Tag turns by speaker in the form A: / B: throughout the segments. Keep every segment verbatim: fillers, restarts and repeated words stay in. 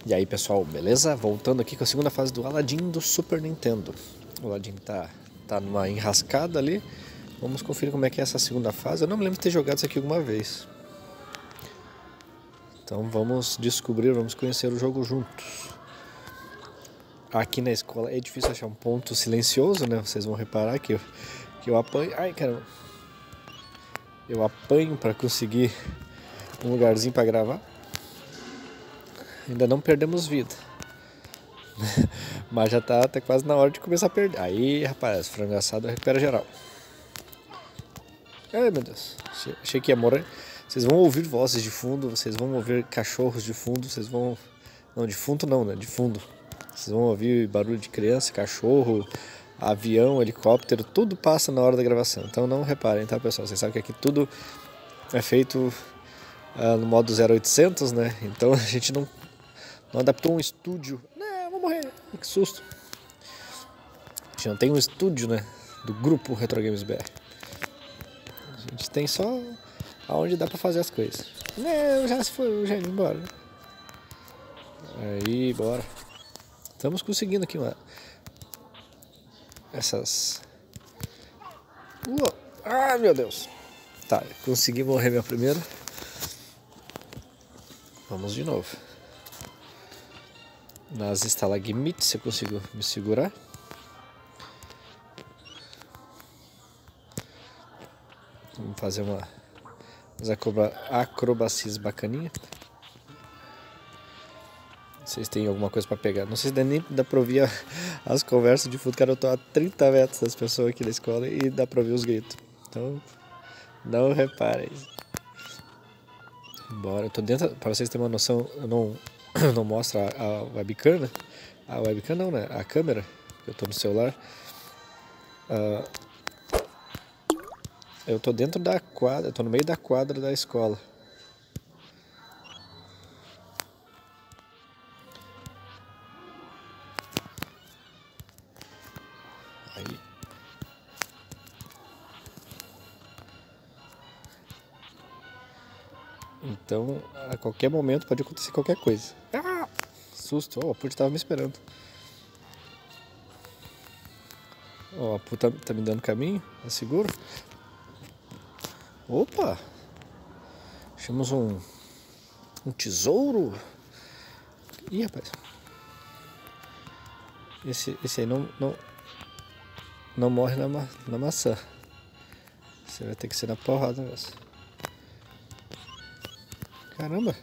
A: E aí pessoal, beleza? Voltando aqui com a segunda fase do Aladdin do Super Nintendo. O Aladdin tá, tá numa enrascada ali. Vamos conferir como é que é essa segunda fase. Eu não me lembro de ter jogado isso aqui alguma vez. Então vamos descobrir, vamos conhecer o jogo juntos. Aqui na escola é difícil achar um ponto silencioso, né? Vocês vão reparar que eu, que eu apanho... Ai, caramba! Eu apanho para conseguir um lugarzinho para gravar. Ainda não perdemos vida. Mas já tá, tá quase na hora de começar a perder. Aí, rapaz, frango assado recupera geral. Ai, meu Deus. Achei que ia morrer. Vocês vão ouvir vozes de fundo, vocês vão ouvir cachorros de fundo, vocês vão... Não, de fundo não, né? De fundo. Vocês vão ouvir barulho de criança, cachorro, avião, helicóptero, tudo passa na hora da gravação. Então não reparem, tá, pessoal? Vocês sabem que aqui tudo é feito uh, no modo zero oitocentos, né? Então a gente não, não adaptou um estúdio. Não, vou morrer. Que susto. A gente não tem um estúdio, né? Do grupo Retro Games B R. A gente tem só aonde dá pra fazer as coisas. Não, já se foi, já indo embora. Aí, bora. Estamos conseguindo aqui, mano. Essas... Uou. Ah, meu Deus. Tá, consegui morrer minha primeira. Vamos de novo. Nas estalagmites eu consigo me segurar. Vamos fazer uma... umas acrobacias bacaninha. Vocês têm alguma coisa pra pegar? Não sei se dá nem dá pra ouvir as conversas de fundo. Cara, eu tô a trinta metros das pessoas aqui da escola e dá pra ouvir os gritos. Então, não reparem. Bora, eu tô dentro. Pra vocês terem uma noção, eu não, não mostro a, a webcam, né? A webcam não, né? A câmera. Eu tô no celular. Uh, eu tô dentro da quadra, eu tô no meio da quadra da escola. Aí. Então, a qualquer momento pode acontecer qualquer coisa. Ah! Susto, oh, a Put tava me esperando. Ó, oh, a Put tá, tá me dando caminho, é seguro. Opa! Achamos um, um tesouro. Ih, rapaz. Esse, esse aí não, não, não morre na, ma, na maçã. Você vai ter que ser na porrada mesmo. Caramba!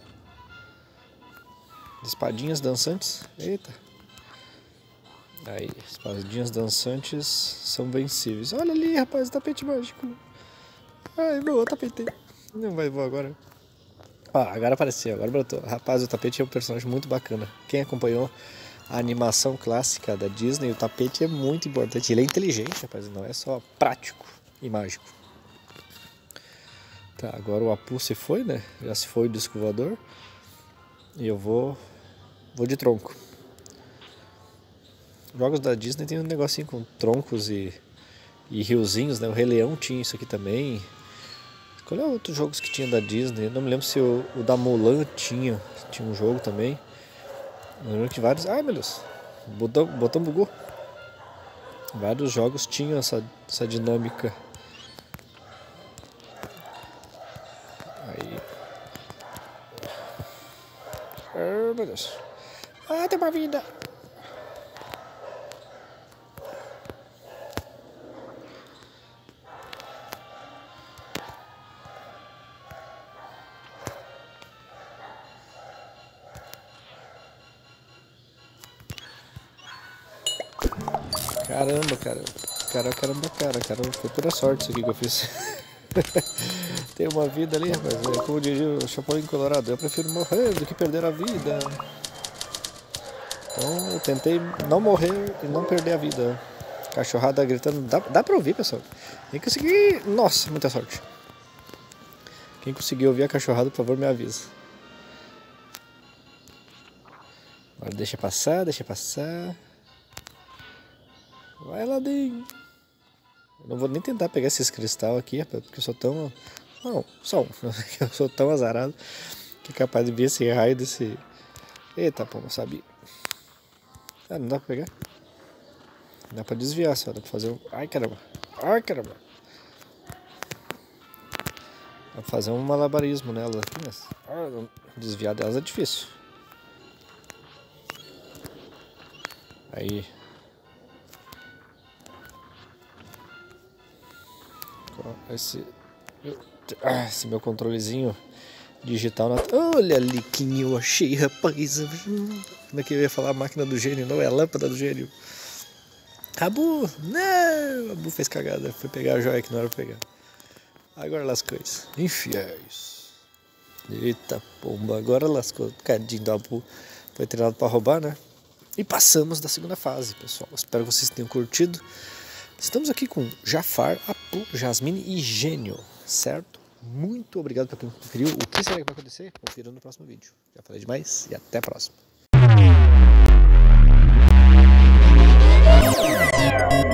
A: Espadinhas dançantes. Eita! Aí, espadinhas dançantes são vencíveis. Olha ali, rapaz, o tapete mágico. Ai, meu, o tapete. Não vai voar agora. Ah, agora apareceu, agora brotou. Rapaz, o tapete é um personagem muito bacana. Quem acompanhou a animação clássica da Disney, o tapete é muito importante. Ele é inteligente, rapaz, não é só prático e mágico. Tá, agora o Apu se foi, né? Já se foi o disco voador. E eu vou... Vou de tronco. Jogos da Disney tem um negocinho com troncos e, e riozinhos, né? O Rei Leão tinha isso aqui também. Qual é outros jogos que tinha da Disney? Eu não me lembro se o, o da Mulan tinha. Tinha um jogo também. Eu lembro que vários... Ai, meu Deus. O botão, botão bugou. Vários jogos tinham essa, essa dinâmica. Aí. Oh, meu Deus. Ah, tem uma vida. Caramba, cara. Cara, caramba, cara, cara. Foi pura sorte isso aqui que eu fiz. Tem uma vida ali, rapaz. É como diria o Chapolin Colorado. Eu prefiro morrer do que perder a vida. Então eu tentei não morrer e não perder a vida. Cachorrada gritando. Dá, dá pra ouvir, pessoal. Quem conseguir... Nossa, muita sorte. Quem conseguir ouvir a cachorrada, por favor, me avisa. Agora deixa passar, deixa passar. Vai, Aladdin. Eu não vou nem tentar pegar esses cristais aqui, porque eu sou tão... Não, só um. Eu sou tão azarado que é capaz de vir esse raio desse... Eita, pô, não sabia. Ah, não dá pra pegar? Dá pra desviar só, dá pra fazer um... Ai, caramba. Ai, caramba. Dá pra fazer um malabarismo nela aqui, mas... Desviar delas é difícil. Aí. Esse... Esse meu controlezinho digital... Na... Olha ali quem eu achei, rapaz. Como é que eu ia falar? A máquina do gênio, não é a lâmpada do gênio. Abu, não, Abu fez cagada, foi pegar a joia que não era pra pegar. Agora lascou isso. Infiéis. Eita pomba, agora lascou. Cadinho do Abu foi treinado pra roubar, né? E passamos da segunda fase, pessoal. Espero que vocês tenham curtido. Estamos aqui com Jafar, Apu, Jasmine e Gênio, certo? Muito obrigado para quem conferiu. O que será que vai acontecer? Confira no próximo vídeo. Já falei demais e até a próxima.